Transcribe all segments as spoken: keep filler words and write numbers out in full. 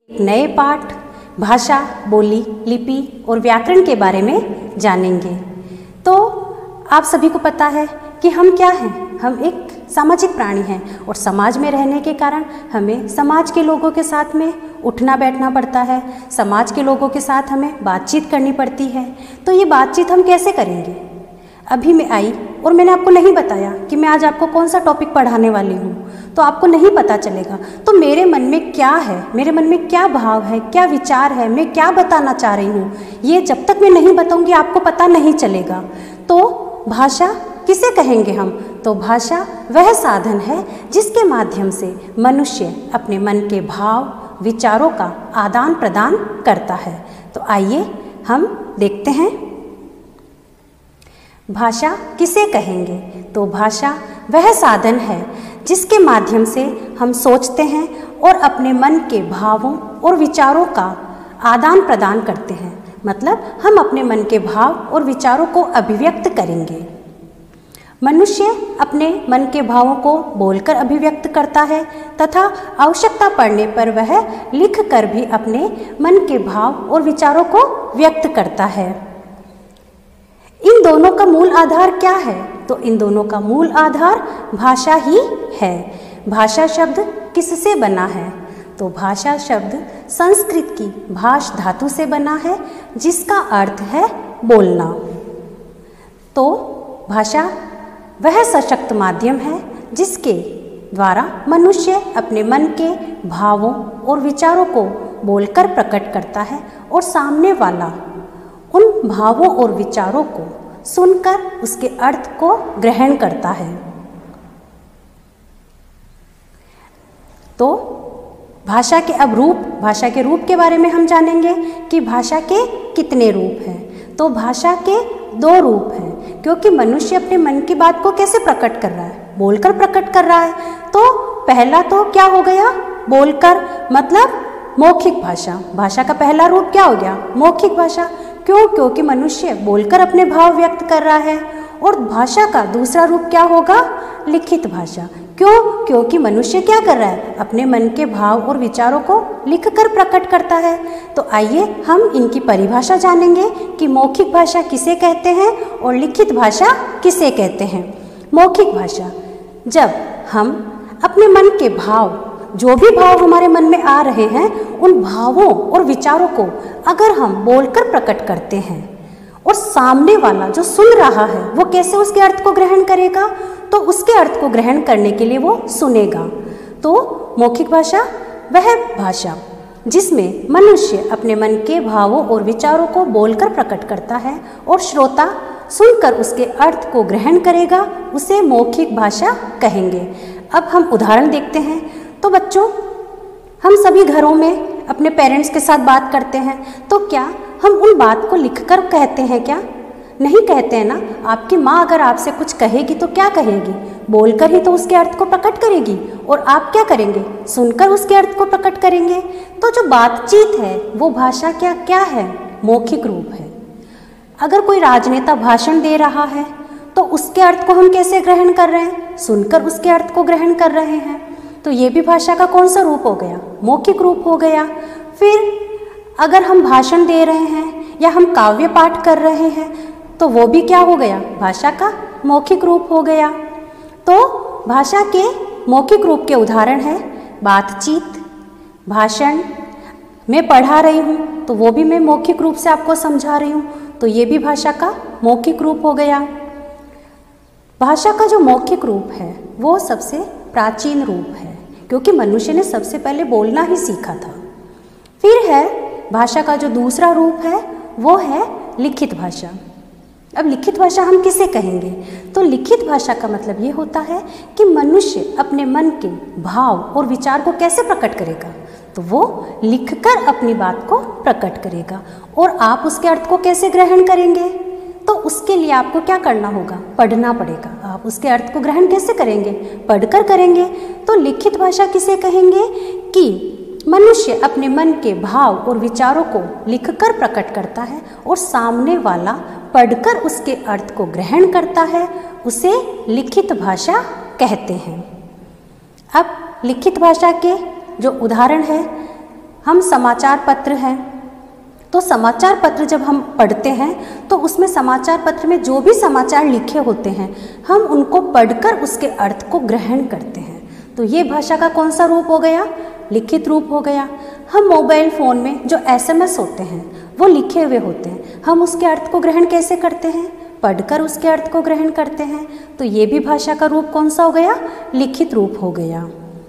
नए पाठ भाषा, बोली, लिपि और व्याकरण के बारे में जानेंगे। तो आप सभी को पता है कि हम क्या हैं, हम एक सामाजिक प्राणी हैं और समाज में रहने के कारण हमें समाज के लोगों के साथ में उठना बैठना पड़ता है, समाज के लोगों के साथ हमें बातचीत करनी पड़ती है। तो ये बातचीत हम कैसे करेंगे? अभी मैं आई और मैंने आपको नहीं बताया कि मैं आज आपको कौन सा टॉपिक पढ़ाने वाली हूँ, तो आपको नहीं पता चलेगा। तो मेरे मन में क्या है, मेरे मन में क्या भाव है, क्या विचार है, मैं क्या बताना चाह रही हूँ, ये जब तक मैं नहीं बताऊँगी आपको पता नहीं चलेगा। तो भाषा किसे कहेंगे हम? तो भाषा वह साधन है जिसके माध्यम से मनुष्य अपने मन के भाव, विचारों का आदान प्रदान करता है। तो आइए हम देखते हैं भाषा किसे कहेंगे। तो भाषा वह साधन है जिसके माध्यम से हम सोचते हैं और अपने मन के भावों और विचारों का आदान प्रदान करते हैं। मतलब हम अपने मन के भाव और विचारों को अभिव्यक्त करेंगे। मनुष्य अपने मन के भावों को बोलकर अभिव्यक्त करता है तथा आवश्यकता पड़ने पर वह लिख कर भी अपने मन के भाव और विचारों को व्यक्त करता है। इन दोनों का मूल आधार क्या है? तो इन दोनों का मूल आधार भाषा ही है। भाषा शब्द किससे बना है? तो भाषा शब्द संस्कृत की भाष धातु से बना है जिसका अर्थ है बोलना। तो भाषा वह सशक्त माध्यम है जिसके द्वारा मनुष्य अपने मन के भावों और विचारों को बोलकर प्रकट करता है और सामने वाला उन भावों और विचारों को सुनकर उसके अर्थ को ग्रहण करता है। तो भाषा के अब रूप, भाषा के रूप के बारे में हम जानेंगे कि भाषा के कितने रूप हैं। तो भाषा के दो रूप हैं, क्योंकि मनुष्य अपने मन की बात को कैसे प्रकट कर रहा है? बोलकर प्रकट कर रहा है। तो पहला तो क्या हो गया? बोलकर, मतलब मौखिक भाषा। भाषा का पहला रूप क्या हो गया? मौखिक भाषा। क्यों? क्योंकि मनुष्य बोलकर अपने भाव व्यक्त कर रहा है। और भाषा का दूसरा रूप क्या होगा? लिखित भाषा। क्यों? क्योंकि मनुष्य क्या कर रहा है? अपने मन के भाव और विचारों को लिखकर प्रकट करता है। तो आइए हम इनकी परिभाषा जानेंगे कि मौखिक भाषा किसे कहते हैं और लिखित भाषा किसे कहते हैं। मौखिक भाषा, जब हम अपने मन के भाव, जो भी भाव हमारे मन में आ रहे हैं, उन भावों और विचारों को अगर हम बोलकर प्रकट करते हैं और सामने वाला जो सुन रहा है वो कैसे उसके अर्थ को ग्रहण करेगा? तो उसके अर्थ को ग्रहण करने के लिए वो सुनेगा। तो मौखिक भाषा वह भाषा जिसमें मनुष्य अपने मन के भावों और विचारों को बोलकर प्रकट करता है और श्रोता सुनकर उसके अर्थ को ग्रहण करेगा, उसे मौखिक भाषा कहेंगे। अब हम उदाहरण देखते हैं। तो बच्चों, हम सभी घरों में अपने पेरेंट्स के साथ बात करते हैं, तो क्या हम उन बात को लिखकर कहते हैं क्या? नहीं कहते हैं ना। आपकी माँ अगर आपसे कुछ कहेगी तो क्या कहेगी? बोलकर ही तो उसके अर्थ को प्रकट करेगी। और आप क्या करेंगे? सुनकर उसके अर्थ को प्रकट करेंगे। तो जो बातचीत है वो भाषा क्या क्या है? मौखिक रूप है। अगर कोई राजनेता भाषण दे रहा है तो उसके अर्थ को हम कैसे ग्रहण कर रहे हैं? सुनकर उसके अर्थ को ग्रहण कर रहे हैं। तो ये भी भाषा का कौन सा रूप हो गया? मौखिक रूप हो गया। फिर अगर हम भाषण दे रहे हैं या हम काव्य पाठ कर रहे हैं तो वो भी क्या हो गया? भाषा का मौखिक रूप हो गया। तो भाषा के मौखिक रूप के उदाहरण है बातचीत, भाषण। मैं पढ़ा रही हूँ तो वो भी मैं मौखिक रूप से आपको समझा रही हूँ, तो ये भी भाषा का मौखिक रूप हो गया। भाषा का जो मौखिक रूप है वो सबसे प्राचीन रूप है, क्योंकि मनुष्य ने सबसे पहले बोलना ही सीखा था। फिर है भाषा का जो दूसरा रूप है वो है लिखित भाषा। अब लिखित भाषा हम किसे कहेंगे? तो लिखित भाषा का मतलब ये होता है कि मनुष्य अपने मन के भाव और विचार को कैसे प्रकट करेगा? तो वो लिखकर अपनी बात को प्रकट करेगा। और आप उसके अर्थ को कैसे ग्रहण करेंगे? तो उसके लिए आपको क्या करना होगा? पढ़ना पड़ेगा। आप उसके अर्थ को ग्रहण कैसे करेंगे? पढ़कर करेंगे। तो लिखित भाषा किसे कहेंगे? कि मनुष्य अपने मन के भाव और विचारों को लिखकर प्रकट करता है और सामने वाला पढ़कर उसके अर्थ को ग्रहण करता है, उसे लिखित भाषा कहते हैं। अब लिखित भाषा के जो उदाहरण है, हम समाचार पत्र हैं, तो समाचार पत्र जब हम पढ़ते हैं तो उसमें समाचार पत्र में जो भी समाचार लिखे होते हैं हम उनको पढ़कर उसके अर्थ को ग्रहण करते हैं। तो ये भाषा का कौन सा रूप हो गया? लिखित रूप हो गया। हम मोबाइल फ़ोन में जो एसएमएस होते हैं वो लिखे हुए होते हैं, हम उसके अर्थ को ग्रहण कैसे करते हैं? पढ़कर उसके अर्थ को ग्रहण करते हैं। तो ये भी भाषा का रूप कौन सा हो गया? लिखित रूप हो गया।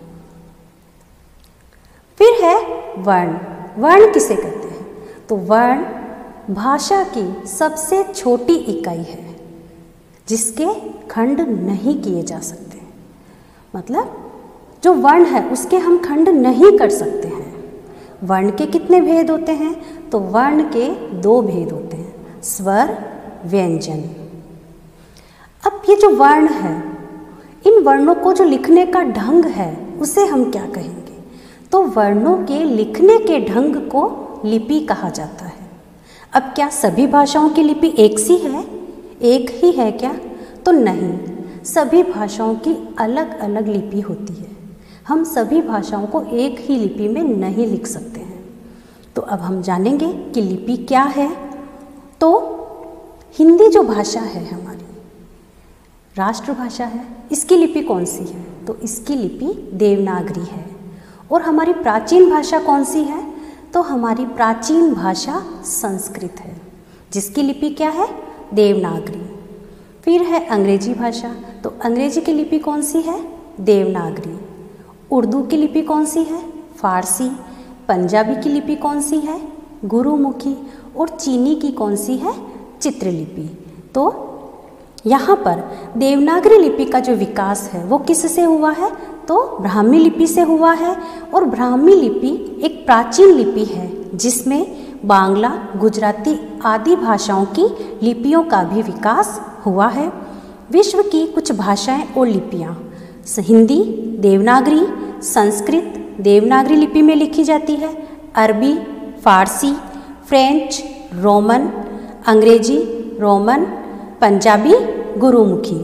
फिर है वर्ण। वर्ण किसे कहते हैं? तो वर्ण भाषा की सबसे छोटी इकाई है जिसके खंड नहीं किए जा सकते। मतलब जो वर्ण है उसके हम खंड नहीं कर सकते हैं। वर्ण के कितने भेद होते हैं? तो वर्ण के दो भेद होते हैं, स्वर, व्यंजन। अब ये जो वर्ण है, इन वर्णों को जो लिखने का ढंग है उसे हम क्या कहेंगे? तो वर्णों के लिखने के ढंग को लिपि कहा जाता है। अब क्या सभी भाषाओं की लिपि एक सी है? एक ही है क्या? तो नहीं, सभी भाषाओं की अलग अलग लिपि होती है। हम सभी भाषाओं को एक ही लिपि में नहीं लिख सकते हैं। तो अब हम जानेंगे कि लिपि क्या है। तो हिंदी जो भाषा है हमारी राष्ट्रभाषा है, इसकी लिपि कौन सी है? तो इसकी लिपि देवनागरी है। और हमारी प्राचीन भाषा कौन सी है? तो हमारी प्राचीन भाषा संस्कृत है, जिसकी लिपि क्या है? देवनागरी। फिर है अंग्रेजी भाषा, तो अंग्रेजी की लिपि कौन सी है? देवनागरी। उर्दू की लिपि कौन सी है? फारसी। पंजाबी की लिपि कौन सी है? गुरुमुखी। और चीनी की कौन सी है? चित्रलिपि। तो यहाँ पर देवनागरी लिपि का जो विकास है वो किससे हुआ है? तो ब्राह्मी लिपि से हुआ है। और ब्राह्मी लिपि एक प्राचीन लिपि है जिसमें बांग्ला, गुजराती आदि भाषाओं की लिपियों का भी विकास हुआ है। विश्व की कुछ भाषाएं और लिपियाँ हिंदी देवनागरी, संस्कृत देवनागरी लिपि में लिखी जाती है, Arabi, Farsi, French, Roman, Angrezi, Roman, Punjabi, Gurmukhi.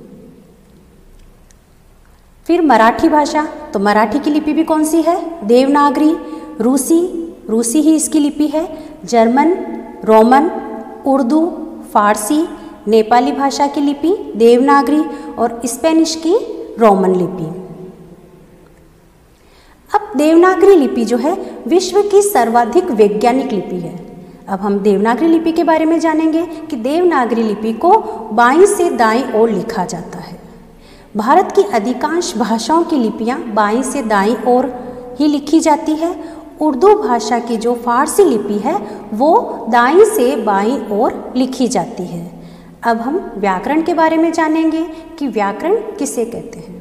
फिर मराठी भाषा, तो मराठी की लिपि भी कौन सी है? देवनागरी। रूसी, रूसी ही इसकी लिपि है। जर्मन, रोमन, उर्दू, फारसी, नेपाली भाषा की लिपि देवनागरी और स्पेनिश की रोमन लिपि। अब देवनागरी लिपि जो है विश्व की सर्वाधिक वैज्ञानिक लिपि है। अब हम देवनागरी लिपि के बारे में जानेंगे कि देवनागरी लिपि को बाईं से दाईं ओर लिखा जाता है। भारत की अधिकांश भाषाओं की लिपियां बाईं से दाईं ओर ही लिखी जाती है। उर्दू भाषा की जो फारसी लिपि है वो दाईं से बाईं ओर लिखी जाती है। अब हम व्याकरण के बारे में जानेंगे कि व्याकरण किसे कहते हैं।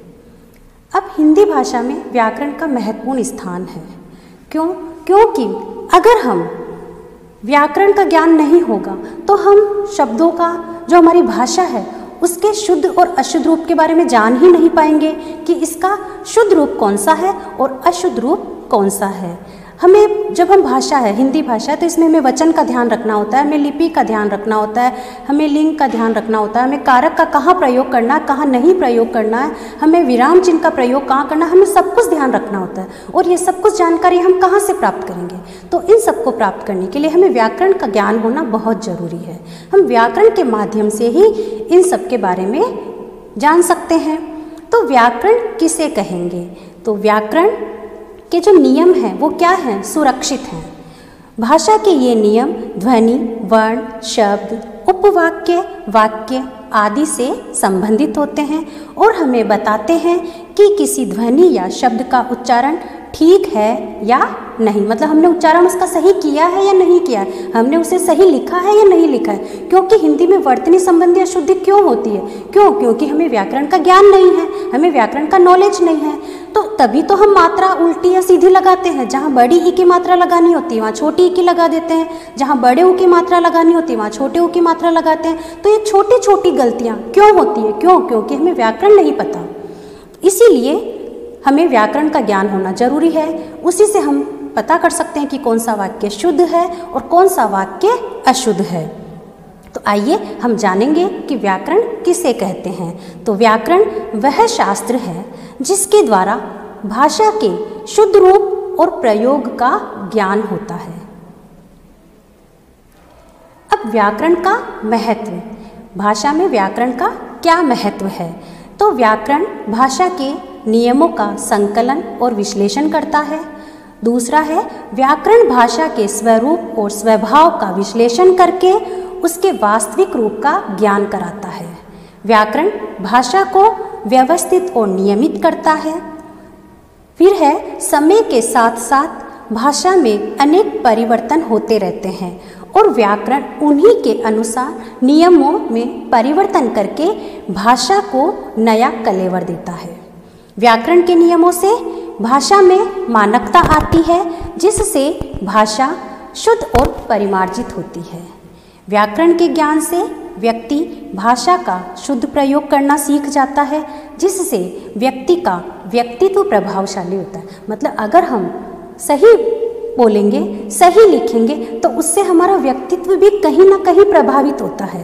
अब हिंदी भाषा में व्याकरण का महत्वपूर्ण स्थान है। क्यों? क्योंकि अगर हम व्याकरण का ज्ञान नहीं होगा तो हम शब्दों का जो हमारी भाषा है उसके शुद्ध और अशुद्ध रूप के बारे में जान ही नहीं पाएंगे कि इसका शुद्ध रूप कौन सा है और अशुद्ध रूप कौन सा है। हमें जब हम भाषा है हिंदी भाषा तो इसमें हमें वचन का ध्यान रखना होता है, हमें लिपि का ध्यान रखना होता है, हमें लिंग का ध्यान रखना होता है, हमें कारक का कहाँ प्रयोग करना है, कहाँ नहीं प्रयोग करना है, हमें विराम चिन्ह का प्रयोग कहाँ करना है, हमें सब कुछ ध्यान रखना होता है। और ये सब कुछ जानकारी हम कहाँ से प्राप्त करेंगे? तो इन सबको प्राप्त करने के लिए हमें व्याकरण का ज्ञान होना बहुत ज़रूरी है। हम व्याकरण के माध्यम से ही इन सब के बारे में जान सकते हैं। तो व्याकरण किसे कहेंगे? तो व्याकरण के जो नियम हैं वो क्या हैं? सुरक्षित हैं। भाषा के ये नियम ध्वनि, वर्ण, शब्द, उपवाक्य, वाक्य आदि से संबंधित होते हैं और हमें बताते हैं कि किसी ध्वनि या शब्द का उच्चारण ठीक है या नहीं, मतलब हमने उच्चारण उसका सही किया है या नहीं किया है, हमने उसे सही लिखा है या नहीं लिखा है। क्योंकि हिंदी में वर्तनी संबंधी अशुद्धि क्यों होती है? क्यों? क्योंकि हमें व्याकरण का ज्ञान नहीं है, हमें व्याकरण का नॉलेज नहीं है। तो तभी तो हम मात्रा उल्टी या सीधी लगाते हैं। जहाँ बड़ी ई की मात्रा लगानी होती है वहाँ छोटी ई की लगा देते हैं, जहाँ बड़े ऊ की मात्रा लगानी होती है वहाँ छोटे ऊ की मात्रा लगाते हैं। तो ये छोटी छोटी गलतियाँ क्यों होती है? क्यों? क्योंकि हमें व्याकरण नहीं पता। इसीलिए हमें व्याकरण का ज्ञान होना जरूरी है। उसी से हम पता कर सकते हैं कि कौन सा वाक्य शुद्ध है और कौन सा वाक्य अशुद्ध है। तो आइए हम जानेंगे कि व्याकरण किसे कहते हैं। तो व्याकरण वह शास्त्र है जिसके द्वारा भाषा के शुद्ध रूप और प्रयोग का ज्ञान होता है। अब व्याकरण का महत्व, भाषा में व्याकरण का क्या महत्व है? तो व्याकरण भाषा के नियमों का संकलन और विश्लेषण करता है। दूसरा है व्याकरण भाषा के स्वरूप और स्वभाव का विश्लेषण करके उसके वास्तविक रूप का ज्ञान कराता है। व्याकरण भाषा को व्यवस्थित और नियमित करता है। फिर है समय के साथ साथ भाषा में अनेक परिवर्तन होते रहते हैं और व्याकरण उन्हीं के अनुसार नियमों में परिवर्तन करके भाषा को नया कलेवर देता है। व्याकरण के नियमों से भाषा में मानकता आती है, जिससे भाषा शुद्ध और परिमार्जित होती है। व्याकरण के ज्ञान से व्यक्ति भाषा का शुद्ध प्रयोग करना सीख जाता है, जिससे व्यक्ति का व्यक्तित्व प्रभावशाली होता है। मतलब अगर हम सही बोलेंगे, सही लिखेंगे, तो उससे हमारा व्यक्तित्व भी कहीं ना कहीं प्रभावित होता है।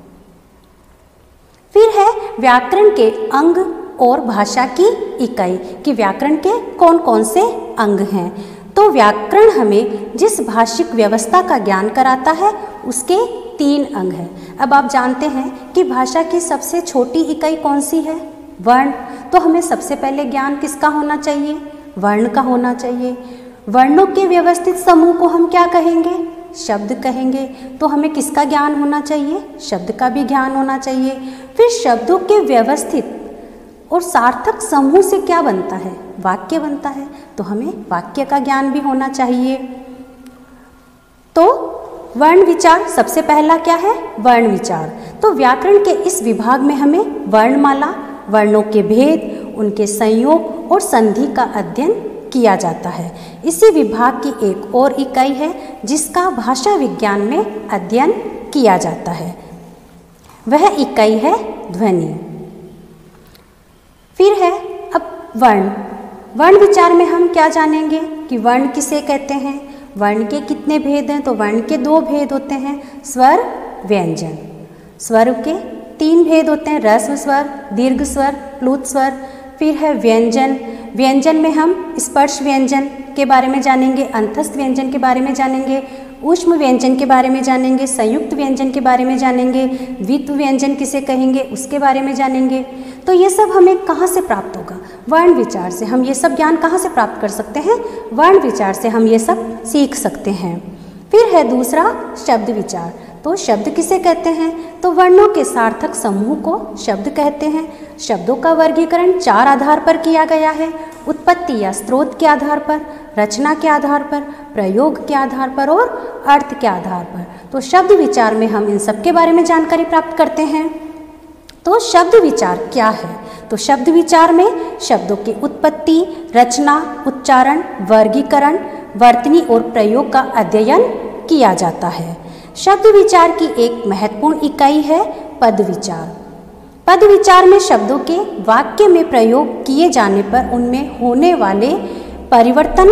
फिर है व्याकरण के अंग और भाषा की इकाई कि व्याकरण के कौन कौन से अंग हैं। तो व्याकरण हमें जिस भाषिक व्यवस्था का ज्ञान कराता है उसके तीन अंग हैं। अब आप जानते हैं कि भाषा की सबसे छोटी इकाई कौन सी है? वर्ण। तो हमें सबसे पहले ज्ञान किसका होना चाहिए? वर्ण का होना चाहिए। वर्णों के व्यवस्थित समूह को हम क्या कहेंगे? शब्द कहेंगे। तो हमें किसका ज्ञान होना चाहिए? शब्द का भी ज्ञान होना चाहिए। फिर शब्दों के व्यवस्थित और सार्थक समूह से क्या बनता है? वाक्य बनता है। तो हमें वाक्य का ज्ञान भी होना चाहिए। तो वर्ण विचार सबसे पहला क्या है? वर्ण विचार। तो व्याकरण के इस विभाग में हमें वर्णमाला, वर्णों के भेद, उनके संयोग और संधि का अध्ययन किया जाता है। इसी विभाग की एक और इकाई है जिसका भाषा विज्ञान में अध्ययन किया जाता है। वह इकाई है ध्वनि। फिर है अब वर्ण। वर्ण विचार में हम क्या जानेंगे कि वर्ण किसे कहते हैं? वर्ण के कितने भेद हैं? तो वर्ण के दो भेद होते हैं, स्वर, व्यंजन। स्वर के तीन भेद होते हैं, ह्रस्व स्वर, दीर्घ स्वर, प्लुत स्वर। फिर है व्यंजन। व्यंजन में हम स्पर्श व्यंजन के बारे में जानेंगे, अंतस्थ व्यंजन के बारे में जानेंगे, ऊष्म व्यंजन के बारे में जानेंगे, संयुक्त व्यंजन के बारे में जानेंगे, द्वित्व व्यंजन किसे कहेंगे उसके बारे में जानेंगे। तो ये सब हमें कहाँ से प्राप्त होगा? वर्ण विचार से। हम ये सब ज्ञान कहाँ से प्राप्त कर सकते हैं? वर्ण विचार से हम ये सब सीख सकते हैं। फिर है दूसरा शब्द विचार। तो शब्द किसे कहते हैं? तो वर्णों के सार्थक समूह को शब्द कहते हैं। शब्दों का वर्गीकरण चार आधार पर किया गया है, उत्पत्ति या स्रोत के आधार पर, रचना के आधार पर, प्रयोग के आधार पर और अर्थ के आधार पर। तो शब्द विचार में हम इन सब के बारे में जानकारी प्राप्त करते हैं। तो शब्द विचार क्या है? तो शब्द विचार में शब्दों की उत्पत्ति, रचना, उच्चारण, वर्गीकरण, वर्तनी और प्रयोग का अध्ययन किया जाता है। शब्द विचार की एक महत्वपूर्ण इकाई है पद विचार। पद विचार में शब्दों के वाक्य में प्रयोग किए जाने पर उनमें होने वाले परिवर्तन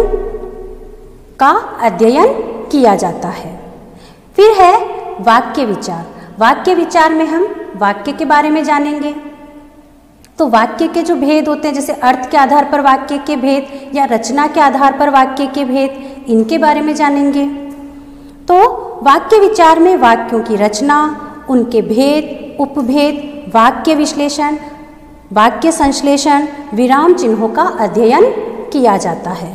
का अध्ययन किया जाता है। फिर है वाक्य विचार। वाक्य विचार में हम वाक्य के बारे में जानेंगे। तो वाक्य के जो भेद होते हैं, जैसे अर्थ के आधार पर वाक्य के भेद या रचना के आधार पर वाक्य के भेद, इनके बारे में जानेंगे। तो वाक्य विचार में वाक्यों की रचना, उनके भेद, उपभेद, वाक्य विश्लेषण, वाक्य संश्लेषण, विराम चिन्हों का अध्ययन किया जाता है।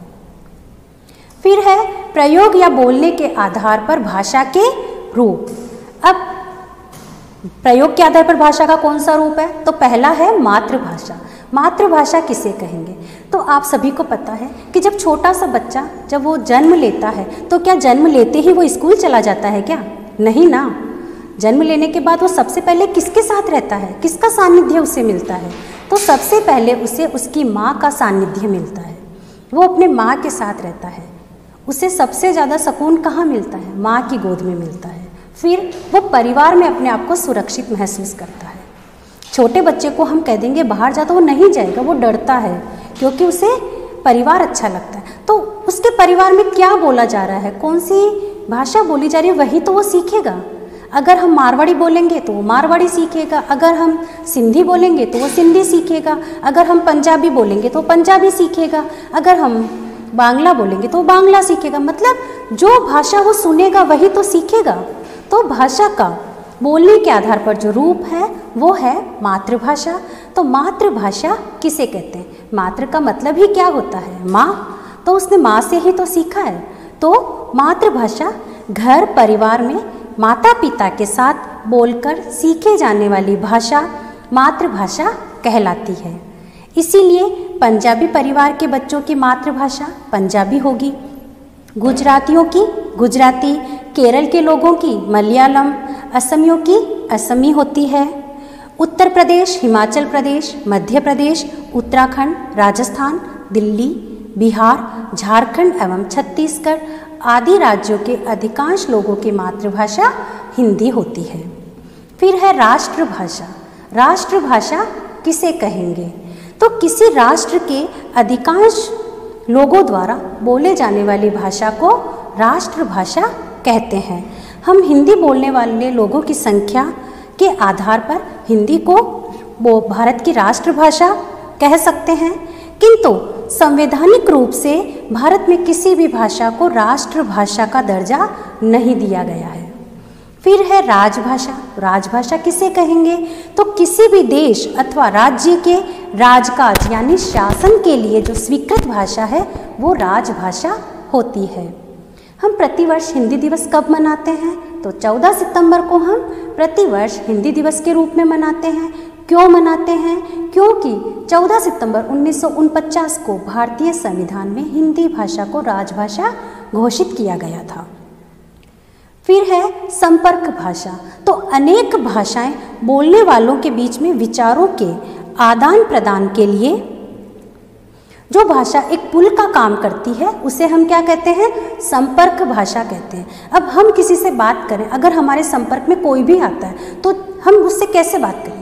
फिर है प्रयोग या बोलने के आधार पर भाषा के रूप। अब प्रयोग के आधार पर भाषा का कौन सा रूप है? तो पहला है मातृभाषा। मातृभाषा किसे कहेंगे? तो आप सभी को पता है कि जब छोटा सा बच्चा जब वो जन्म लेता है तो क्या जन्म लेते ही वो स्कूल चला जाता है क्या? नहीं ना। जन्म लेने के बाद वो सबसे पहले किसके साथ रहता है? किसका सानिध्य उसे मिलता है? तो सबसे पहले उसे उसकी माँ का सानिध्य मिलता है। वो अपने माँ के साथ रहता है। उसे सबसे ज़्यादा सुकून कहाँ मिलता है? माँ की गोद में मिलता है। फिर वो परिवार में अपने आप को सुरक्षित महसूस करता है। छोटे बच्चे को हम कह देंगे बाहर जा, तो वो नहीं जाएगा, वो डरता है क्योंकि उसे परिवार अच्छा लगता है। तो उसके परिवार में क्या बोला जा रहा है, कौन सी भाषा बोली जा रही है, वही तो वो सीखेगा। अगर हम मारवाड़ी बोलेंगे तो वो मारवाड़ी सीखेगा, अगर हम सिंधी बोलेंगे तो वो सिंधी सीखेगा, अगर हम पंजाबी बोलेंगे तो पंजाबी सीखेगा, अगर हम बांग्ला बोलेंगे तो वो बांग्ला सीखेगा। मतलब जो भाषा वो सुनेगा वही तो सीखेगा। तो भाषा का बोलने के आधार पर जो रूप है वो है मातृभाषा। तो मातृभाषा किसे कहते हैं? मातृ का मतलब ही क्या होता है? माँ। तो उसने माँ से ही तो सीखा है। तो मातृभाषा घर परिवार में माता पिता के साथ बोलकर सीखे जाने वाली भाषा मातृभाषा कहलाती है। इसीलिए पंजाबी परिवार के बच्चों की मातृभाषा पंजाबी होगी, गुजरातियों की गुजराती, केरल के लोगों की मलयालम, असमियों की असमी होती है। उत्तर प्रदेश, हिमाचल प्रदेश, मध्य प्रदेश, उत्तराखंड, राजस्थान, दिल्ली, बिहार, झारखंड एवं छत्तीसगढ़ आदि राज्यों के अधिकांश लोगों की मातृभाषा हिंदी होती है। फिर है राष्ट्रभाषा। राष्ट्रभाषा किसे कहेंगे? तो किसी राष्ट्र के अधिकांश लोगों द्वारा बोले जाने वाली भाषा को राष्ट्रभाषा कहते हैं। हम हिंदी बोलने वाले लोगों की संख्या के आधार पर हिंदी को वो भारत की राष्ट्रभाषा कह सकते हैं, किंतु संवैधानिक रूप से भारत में किसी भी भाषा को राष्ट्रभाषा का दर्जा नहीं दिया गया है। फिर है राजभाषा। राजभाषा किसे कहेंगे? तो किसी भी देश अथवा राज्य के राजकाज यानी शासन के लिए जो स्वीकृत भाषा है वो राजभाषा होती है। हम प्रतिवर्ष हिंदी दिवस कब मनाते हैं? तो चौदह सितंबर को हम प्रतिवर्ष हिंदी दिवस के रूप में मनाते हैं। क्यों मनाते हैं? क्योंकि चौदह सितंबर उन्नीस सौ उनचास को भारतीय संविधान में हिंदी भाषा को राजभाषा घोषित किया गया था। फिर है संपर्क भाषा। तो अनेक भाषाएं बोलने वालों के बीच में विचारों के आदान प्रदान के लिए जो भाषा एक पुल का काम करती है उसे हम क्या कहते हैं? संपर्क भाषा कहते हैं। अब हम किसी से बात करें, अगर हमारे संपर्क में कोई भी आता है तो हम उससे कैसे बात करेंगे?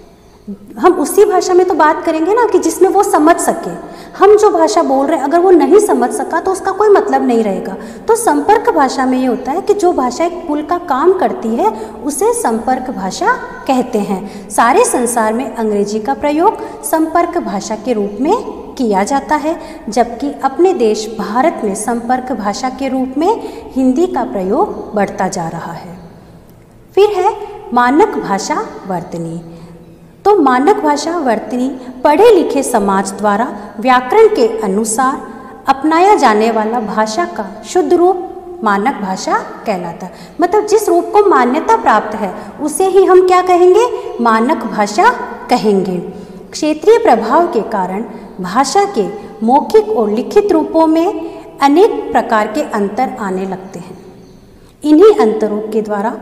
हम उसी भाषा में तो बात करेंगे ना कि जिसमें वो समझ सके। हम जो भाषा बोल रहे हैं अगर वो नहीं समझ सका तो उसका कोई मतलब नहीं रहेगा। तो संपर्क भाषा में ये होता है कि जो भाषा एक पुल का काम करती है उसे संपर्क भाषा कहते हैं। सारे संसार में अंग्रेजी का प्रयोग संपर्क भाषा के रूप में किया जाता है, जबकि अपने देश भारत में संपर्क भाषा के रूप में हिंदी का प्रयोग बढ़ता जा रहा है। फिर है मानक भाषा वर्तनी। तो मानक भाषा वर्तनी पढ़े लिखे समाज द्वारा व्याकरण के अनुसार अपनाया जाने वाला भाषा का शुद्ध रूप मानक भाषा कहलाता है। मतलब जिस रूप को मान्यता प्राप्त है उसे ही हम क्या कहेंगे? मानक भाषा कहेंगे। क्षेत्रीय प्रभाव के कारण भाषा के मौखिक और लिखित रूपों में अनेक प्रकार के अंतर आने लगते हैं। इन्हीं अंतरों के द्वारा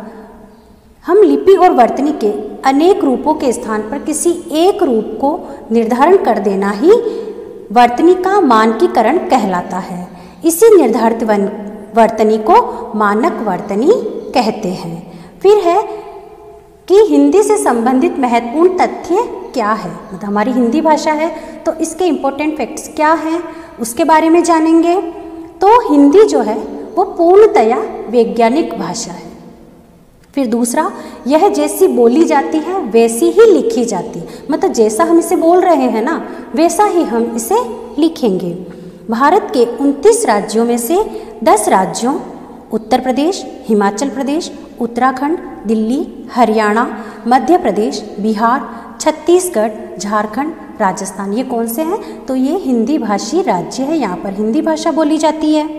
हम लिपि और वर्तनी के अनेक रूपों के स्थान पर किसी एक रूप को निर्धारण कर देना ही वर्तनी का मानकीकरण कहलाता है। इसी निर्धारित वर्तनी को मानक वर्तनी कहते हैं। फिर है कि हिंदी से संबंधित महत्वपूर्ण तथ्य क्या है? मतलब हमारी हिंदी भाषा है तो इसके इम्पोर्टेंट फैक्ट्स क्या हैं उसके बारे में जानेंगे। तो हिंदी जो है वो पूर्णतया वैज्ञानिक भाषा है। फिर दूसरा, यह जैसी बोली जाती है वैसी ही लिखी जाती है। मतलब जैसा हम इसे बोल रहे हैं ना वैसा ही हम इसे लिखेंगे। भारत के उनतीस राज्यों में से दस राज्यों उत्तर प्रदेश, हिमाचल प्रदेश, उत्तराखंड, दिल्ली, हरियाणा, मध्य प्रदेश, बिहार, छत्तीसगढ़, झारखंड, राजस्थान, ये कौन से हैं? तो ये हिंदी भाषी राज्य है, यहाँ पर हिंदी भाषा बोली जाती है।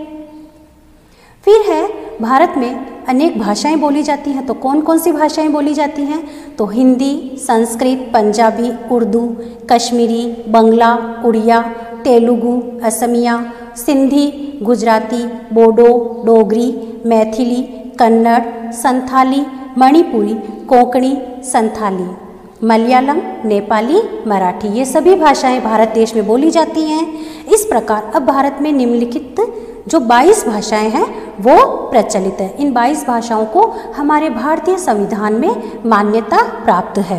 फिर है भारत में अनेक भाषाएं बोली जाती हैं। तो कौन कौन सी भाषाएं बोली जाती हैं? तो हिंदी, संस्कृत, पंजाबी, उर्दू, कश्मीरी, बंगला, उड़िया, तेलुगु, असमिया, सिंधी, गुजराती, बोडो, डोगरी, मैथिली, कन्नड़, संथाली, मणिपुरी, कोंकणी, संथाली, मलयालम, नेपाली, मराठी, ये सभी भाषाएं भारत देश में बोली जाती हैं। इस प्रकार अब भारत में निम्नलिखित जो बाईस भाषाएं हैं वो प्रचलित है। इन बाईस भाषाओं को हमारे भारतीय संविधान में मान्यता प्राप्त है।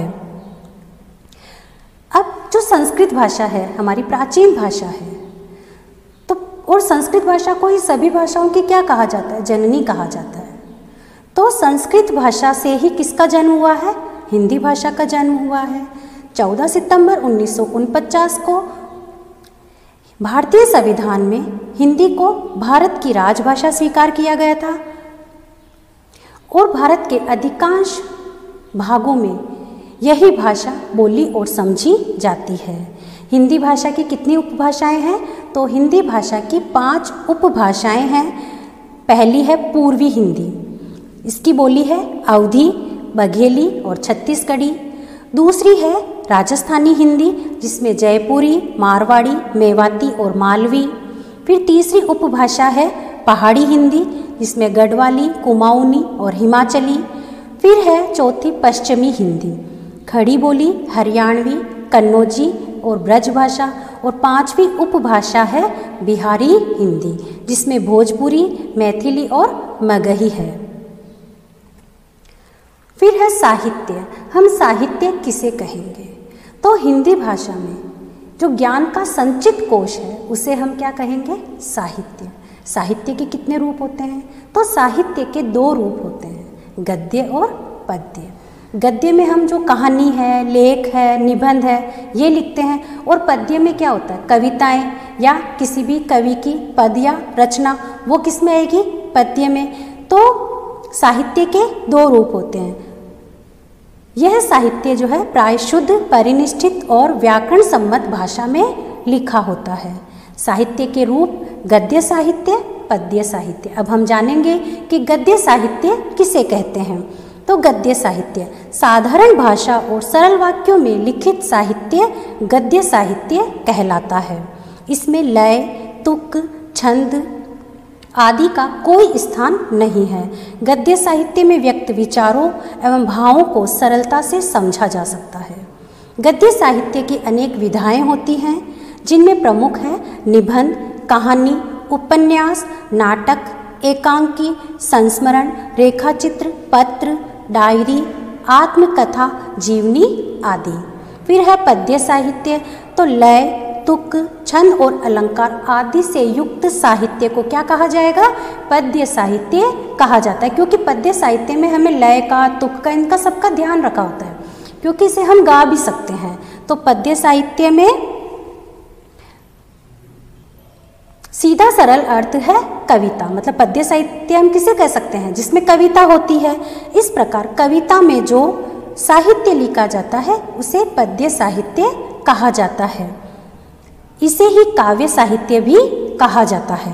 अब जो संस्कृत भाषा है हमारी प्राचीन भाषा है, तो और संस्कृत भाषा को ही सभी भाषाओं की क्या कहा जाता है? जननी कहा जाता है। तो संस्कृत भाषा से ही किसका जन्म हुआ है? हिंदी भाषा का जन्म हुआ है। चौदह सितंबर उन्नीस सौ उनचास को भारतीय संविधान में हिंदी को भारत की राजभाषा स्वीकार किया गया था और भारत के अधिकांश भागों में यही भाषा बोली और समझी जाती है। हिंदी भाषा की कितनी उपभाषाएं हैं? तो हिंदी भाषा की पांच उपभाषाएं हैं। पहली है पूर्वी हिंदी, इसकी बोली है अवधी, बघेली और छत्तीसगढ़ी। दूसरी है राजस्थानी हिंदी, जिसमें जयपुरी, मारवाड़ी, मेवाती और मालवी। फिर तीसरी उपभाषा है पहाड़ी हिंदी, जिसमें गढ़वाली, कुमाऊनी और हिमाचली। फिर है चौथी पश्चिमी हिंदी, खड़ी बोली, हरियाणवी, कन्नौजी और ब्रज भाषा। और पांचवी उपभाषा है बिहारी हिंदी, जिसमें भोजपुरी, मैथिली और मगही है। फिर है साहित्य। हम साहित्य किसे कहेंगे? तो हिंदी भाषा में जो ज्ञान का संचित कोश है उसे हम क्या कहेंगे? साहित्य। साहित्य के कितने रूप होते हैं? तो साहित्य के दो रूप होते हैं, गद्य और पद्य। गद्य में हम जो कहानी है, लेख है, निबंध है, ये लिखते हैं। और पद्य में क्या होता है? कविताएं या किसी भी कवि की पद या रचना, वो किस में आएगी? पद्य में। तो साहित्य के दो रूप होते हैं। यह साहित्य जो है प्राय शुद्ध, परिनिष्ठित और व्याकरण सम्मत भाषा में लिखा होता है। साहित्य के रूप गद्य साहित्य, पद्य साहित्य। अब हम जानेंगे कि गद्य साहित्य किसे कहते हैं। तो गद्य साहित्य साधारण भाषा और सरल वाक्यों में लिखित साहित्य गद्य साहित्य कहलाता है। इसमें लय, तुक, छंद आदि का कोई स्थान नहीं है। गद्य साहित्य में व्यक्त विचारों एवं भावों को सरलता से समझा जा सकता है। गद्य साहित्य की अनेक विधाएं होती हैं, जिनमें प्रमुख है निबंध, कहानी, उपन्यास, नाटक, एकांकी, संस्मरण, रेखाचित्र, पत्र, डायरी, आत्मकथा, जीवनी आदि। फिर है पद्य साहित्य। तो लय, तुक, छंद और अलंकार आदि से युक्त साहित्य को क्या कहा जाएगा? पद्य साहित्य कहा जाता है, क्योंकि पद्य साहित्य में हमें लय का, तुक का, इनका सबका ध्यान रखा होता है, क्योंकि इसे हम गा भी सकते हैं। तो पद्य साहित्य में सीधा सरल अर्थ है कविता। मतलब पद्य साहित्य हम किसे कह सकते हैं? जिसमें कविता होती है। इस प्रकार कविता में जो साहित्य लिखा जाता है उसे पद्य साहित्य कहा जाता है। इसे ही काव्य साहित्य भी कहा जाता है।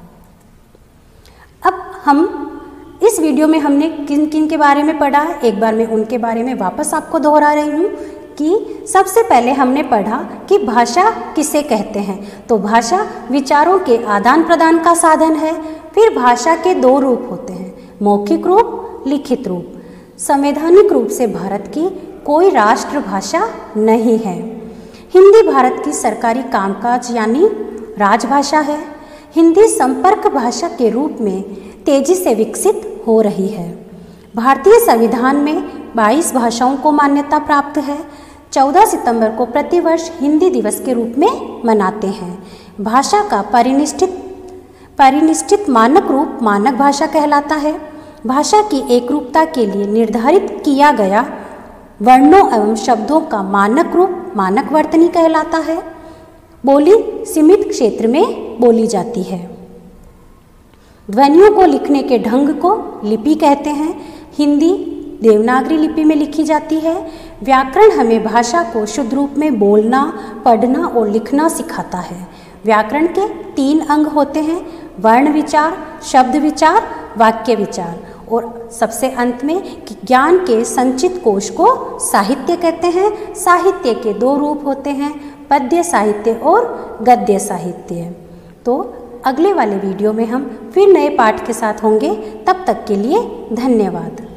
अब हम इस वीडियो में हमने किन किन के बारे में पढ़ा, एक बार मैं उनके बारे में वापस आपको दोहरा रही हूँ कि सबसे पहले हमने पढ़ा कि भाषा किसे कहते हैं। तो भाषा विचारों के आदान प्रदान का साधन है। फिर भाषा के दो रूप होते हैं, मौखिक रूप, लिखित रूप। संवैधानिक रूप से भारत की कोई राष्ट्रभाषा नहीं है। हिंदी भारत की सरकारी कामकाज यानी राजभाषा है। हिंदी संपर्क भाषा के रूप में तेजी से विकसित हो रही है। भारतीय संविधान में बाईस भाषाओं को मान्यता प्राप्त है। चौदह सितंबर को प्रतिवर्ष हिंदी दिवस के रूप में मनाते हैं। भाषा का परिनिष्ठित परिनिष्ठित मानक रूप मानक भाषा कहलाता है। भाषा की एकरूपता के लिए निर्धारित किया गया वर्णों एवं शब्दों का मानक रूप मानक वर्तनी कहलाता है। बोली सीमित क्षेत्र में बोली जाती है। ध्वनियों को लिखने के ढंग को लिपि कहते हैं। हिंदी देवनागरी लिपि में लिखी जाती है। व्याकरण हमें भाषा को शुद्ध रूप में बोलना, पढ़ना और लिखना सिखाता है। व्याकरण के तीन अंग होते हैं, वर्ण विचार, शब्द विचार, वाक्य विचार। और सबसे अंत में कि ज्ञान के संचित कोश को साहित्य कहते हैं। साहित्य के दो रूप होते हैं, पद्य साहित्य और गद्य साहित्य। तो अगले वाले वीडियो में हम फिर नए पाठ के साथ होंगे। तब तक के लिए धन्यवाद।